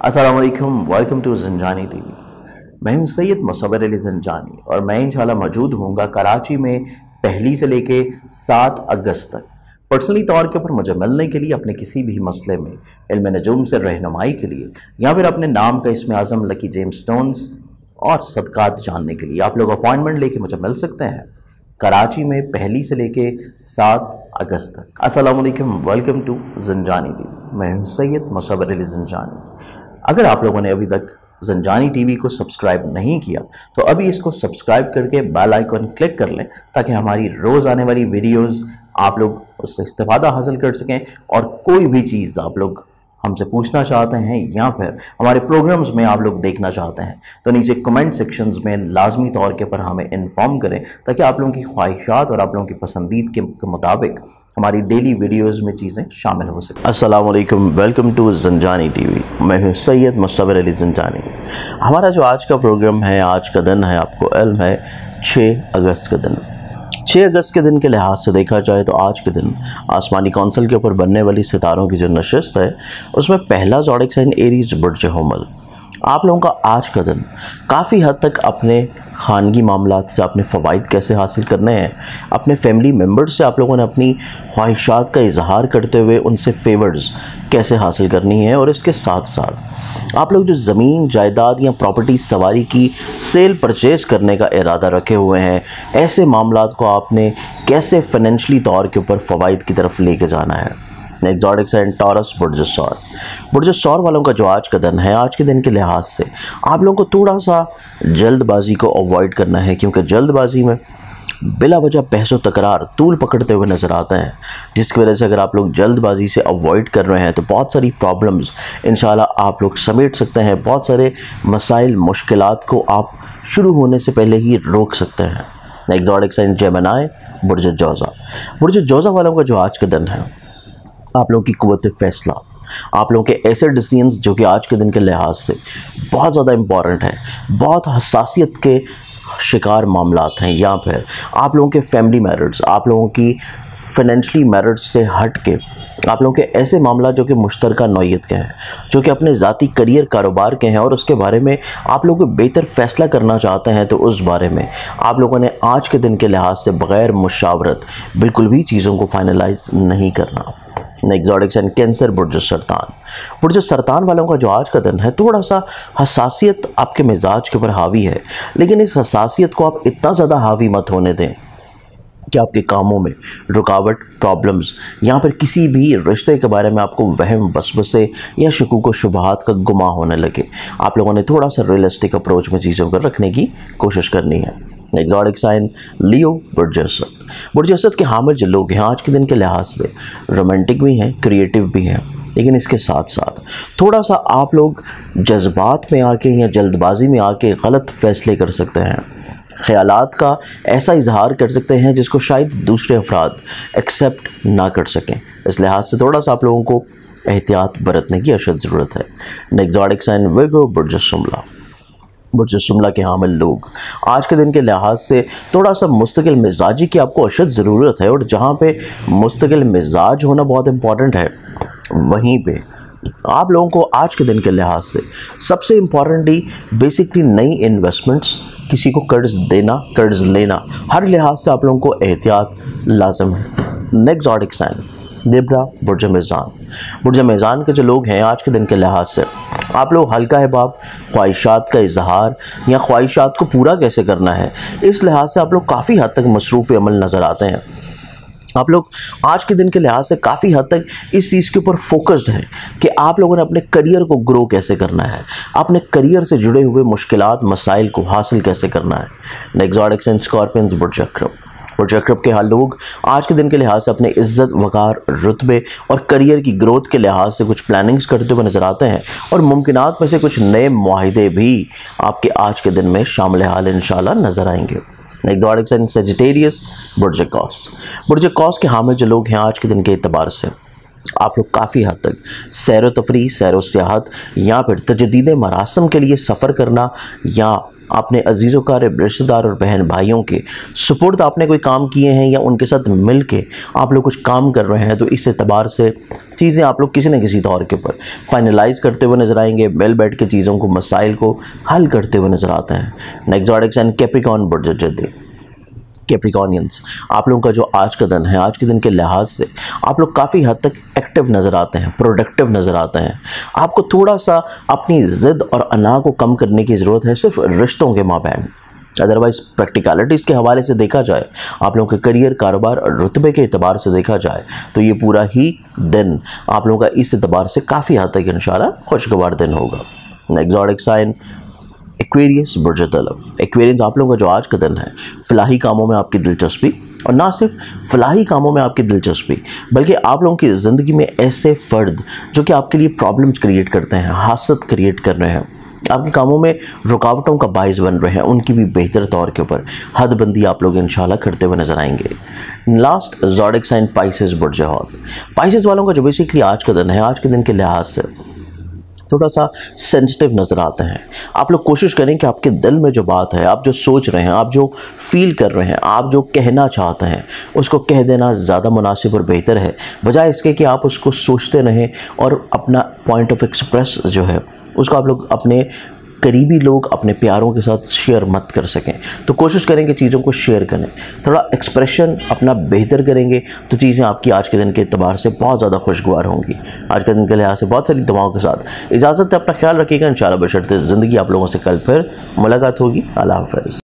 अस्सलाम वालेकुम, welcome to Zanjani TV. मैं हूं सैयद मुसव्विर अली ज़ंजानी और मैं इंशाल्लाह मौजूद हूँगा कराची में पहली से लेके 7 अगस्त तक। पर्सनली तौर के ऊपर मुझे मिलने के लिए अपने किसी भी मसले में इल्म नजूम से रहनुमाई के लिए या फिर अपने नाम का इसमें आज़म लकी जेम्स स्टोन्स और सदकात जानने के लिए आप लोग अपॉइंटमेंट लेके मुझे मिल सकते हैं कराची में पहली से लेके 7 अगस्त तक। अस्सलाम वालेकुम, वेलकम टू ज़ंजानी टीवी। मैं हूं सैयद मुसव्विर अली ज़ंजानी। अगर आप लोगों ने अभी तक ज़ंजानी टीवी को सब्सक्राइब नहीं किया तो अभी इसको सब्सक्राइब करके बेल आइकन क्लिक कर लें ताकि हमारी रोज़ आने वाली वीडियोस आप लोग उससे इस्तेफादा हासिल कर सकें और कोई भी चीज़ आप लोग हमसे पूछना चाहते हैं या फिर हमारे प्रोग्राम्स में आप लोग देखना चाहते हैं तो नीचे कमेंट सेक्शंस में लाजमी तौर के पर हमें इन्फॉर्म करें ताकि आप लोगों की ख्वाहिशात और आप लोगों की पसंदीद के मुताबिक हमारी डेली वीडियोस में चीज़ें शामिल हो सकें। अस्सलाम वालेकुम, वेलकम टू ज़ंजानी टीवी। मैं हूं सैयद मुसव्विर अली ज़ंजानी। हमारा जो आज का प्रोग्राम है, आज का दिन है, आपको इल्म है 6 अगस्त का दिन। 6 अगस्त के दिन के लिहाज से देखा जाए तो आज के दिन आसमानी कौंसल के ऊपर बनने वाली सितारों की जो नशस्त है उसमें पहला ज़ोडिक साइन एरीज बुर्ज हुमल। आप लोगों का आज का दिन काफ़ी हद तक अपने खानगी मामलात से अपने फ़वाइद कैसे हासिल करने हैं, अपने फैमिली मेम्बर्स से आप लोगों ने अपनी ख्वाहिशात का इजहार करते हुए उनसे फेवर्स कैसे हासिल करनी है और इसके साथ साथ आप लोग जो ज़मीन जायदाद या प्रॉपर्टी सवारी की सेल परचेज़ करने का इरादा रखे हुए हैं, ऐसे मामलात को आपने कैसे फाइनेंशली तौर के ऊपर फ़वाइद की तरफ लेके जाना है। एक्सोटिक साइन टॉरस बुर्ज सौर वालों का जो आज का दिन है, आज के दिन के लिहाज से आप लोगों को थोड़ा सा जल्दबाजी को अवॉइड करना है क्योंकि जल्दबाजी में बिला वजह बहसो तकरार तूल पकड़ते हुए नज़र आते हैं, जिसकी वजह से अगर आप लोग जल्दबाजी से अवॉइड कर रहे हैं तो बहुत सारी प्रॉब्लम्स इंशाल्लाह आप लोग समेट सकते हैं। बहुत सारे मसाइल मुश्किलात को आप शुरू होने से पहले ही रोक सकते हैं। एक्सोटिक साइन जेमिनी बुर्ज जौज़ा वालों का जो आज का दिन है, आप लोगों की कुव्वत फैसला, आप लोगों के ऐसे डिसीजंस जो कि आज के दिन के लिहाज से बहुत ज़्यादा इम्पॉर्टेंट है, बहुत हसासियत के शिकार मामलात हैं, या फिर आप लोगों के फैमिली मैरिट्स, आप लोगों की फाइनेंशली मैरिट्स से हट के आप लोगों के ऐसे मामला जो कि मुश्तरका नौइयत के हैं, जो कि अपने ज़ाती करियर कारोबार के हैं और उसके बारे में आप लोग बेहतर फ़ैसला करना चाहते हैं, तो उस बारे में आप लोगों ने आज के दिन के लिहाज से बग़ैर मुशावरत बिल्कुल भी चीज़ों को फाइनलाइज नहीं करना। एक्सोटिक साइन कैंसर बुर्ज सरतान वालों का जो आज का दिन है, थोड़ा सा हसासियत आपके मिजाज के ऊपर हावी है, लेकिन इस हसासियत को आप इतना ज़्यादा हावी मत होने दें कि आपके कामों में रुकावट, प्रॉब्लम्स या फिर किसी भी रिश्ते के बारे में आपको वहम वसवसे या शुकूक व शुबहात का गुमा होने लगे। आप लोगों ने थोड़ा सा रियलिस्टिक अप्रोच में चीज़ों को रखने की कोशिश करनी है। एक्सोटिक साइन लियो बुर्ज असद के हामिल जो लोग हैं, आज के दिन के लिहाज से रोमांटिक भी हैं, क्रिएटिव भी हैं, लेकिन इसके साथ साथ थोड़ा सा आप लोग जज्बात में आके या जल्दबाजी में आके गलत फ़ैसले कर सकते हैं, ख़यालात का ऐसा इजहार कर सकते हैं जिसको शायद दूसरे अफराद एक्सेप्ट ना कर सकें। इस लिहाज से थोड़ा सा आप लोगों को एहतियात बरतने की अशद ज़रूरत है। एक्सोटिक साइन विगो बुर्ज सुमला के हामिल लोग, आज के दिन के लिहाज से थोड़ा सा मुस्तकिल मिजाजी की आपको अशद ज़रूरत है, और जहाँ पे मुस्तकिल मिजाज होना बहुत इम्पॉर्टेंट है, वहीं पे आप लोगों को आज के दिन के लिहाज से सबसे इम्पॉर्टेंटली बेसिकली नई इन्वेस्टमेंट्स, किसी को कर्ज देना, कर्ज लेना, हर लिहाज से आप लोगों को एहतियात लाजम है। एक्सोटिक साइन देब्रा बुर्ज मेज़ान के जो लोग हैं, आज के दिन के लिहाज से आप लोग हल्का हिबाब ख्वाहिशात का इजहार या ख्वाहिशात को पूरा कैसे करना है, इस लिहाज से आप लोग काफ़ी हद तक मसरूफ़ अमल नज़र आते हैं। आप लोग आज के दिन के लिहाज से काफ़ी हद तक इस चीज़ के ऊपर फोकस्ड हैं कि आप लोगों ने अपने करियर को ग्रो कैसे करना है, अपने करियर से जुड़े हुए मुश्किलात मसाइल को हासिल कैसे करना है। एक्सोटिक साइन स्कॉर्पियंस बुर्ज अक़रब के हाल लोग आज के दिन के लिहाज से अपने इज़्ज़त, वक़ार, रुतबे और करियर की ग्रोथ के लिहाज से कुछ प्लानिंग्स करते हुए नज़र आते हैं, और मुमकिनात में से कुछ नए मुआहिदे भी आपके आज के दिन में शामिल हाल इंशाल्लाह नज़र आएंगे। एक्सोटिक साइन सजिटेरियस बुर्ज कौस के हामिल जो लोग हैं, आज के दिन के एतबार से आप लोग काफ़ी हद तक सैर व तफरी, सैर व सियाहत या फिर तजदीद मरासम के लिए सफ़र करना, या अपने अजीज़ व रिश्तेदार और बहन भाइयों के सुपुर्द आपने कोई काम किए हैं या उनके साथ मिल के आप लोग कुछ काम कर रहे हैं, तो इस एतबार से चीज़ें आप लोग किसी न किसी तौर के ऊपर फाइनलाइज करते हुए नजर आएंगे। मिल बैठ के चीज़ों को, मसाइल को हल करते हुए नजर आते हैं। नेक्स्ट ज़ोडिक साइन कैप्रिकॉर्न बुर्ज जद्दी। कैप्रिकॉर्नियंस, आप लोगों का जो आज का दिन है, आज के दिन के लिहाज से आप लोग काफ़ी हद तक एक्टिव नज़र आते हैं, प्रोडक्टिव नज़र आते हैं। आपको थोड़ा सा अपनी ज़िद और अना को कम करने की ज़रूरत है, सिर्फ रिश्तों के माबैन। अदरवाइज़ प्रैक्टिकलिटीज़ के हवाले से देखा जाए, आप लोगों के करियर, कारोबार और रुतबे के एतबार से देखा जाए, तो ये पूरा ही दिन आप लोगों का इस एतबार से काफ़ी हद तक इंशाल्लाह खुशगवार दिन होगा। नेक्स्ट ज़ोडिक साइन एक्वेरियस बुर्ज तलब। एक्वेरियस, आप लोगों का जो आज का दिन है, फलाही कामों में आपकी दिलचस्पी, और ना सिर्फ फलाही कामों में आपकी दिलचस्पी, बल्कि आप लोगों की ज़िंदगी में ऐसे फ़र्द जो कि आपके लिए प्रॉब्लम्स क्रिएट करते हैं, हासद क्रिएट कर रहे हैं, आपके कामों में रुकावटों का बाइस बन रहे हैं, उनकी भी बेहतर तौर के ऊपर हदबंदी आप लोग इंशाल्लाह करते हुए नजर आएंगे। लास्ट ज़ोडिक साइन पाइसेस बुर्ज हौत। पाइसेस वालों का जो बेसिकली आज का दिन है, आज के दिन के लिहाज से थोड़ा सा सेंसिटिव नज़र आते हैं। आप लोग कोशिश करें कि आपके दिल में जो बात है, आप जो सोच रहे हैं, आप जो फील कर रहे हैं, आप जो कहना चाहते हैं, उसको कह देना ज़्यादा मुनासिब और बेहतर है, बजाय इसके कि आप उसको सोचते रहें और अपना पॉइंट ऑफ एक्सप्रेस जो है उसको आप लोग अपने करीबी लोग, अपने प्यारों के साथ शेयर मत कर सकें। तो कोशिश करें कि चीज़ों को शेयर करें, थोड़ा एक्सप्रेशन अपना बेहतर करेंगे तो चीज़ें आपकी आज के दिन के एतबार से बहुत ज़्यादा खुशगवार होंगी। आज के दिन के लिहाज से बहुत सारी दुआओं के साथ इजाज़त है, अपना ख्याल रखिएगा। इंशाल्लाह बशर्ते ज़िंदगी आप लोगों से कल फिर मुलाकात होगी। अल्लाह हाफ़िज़।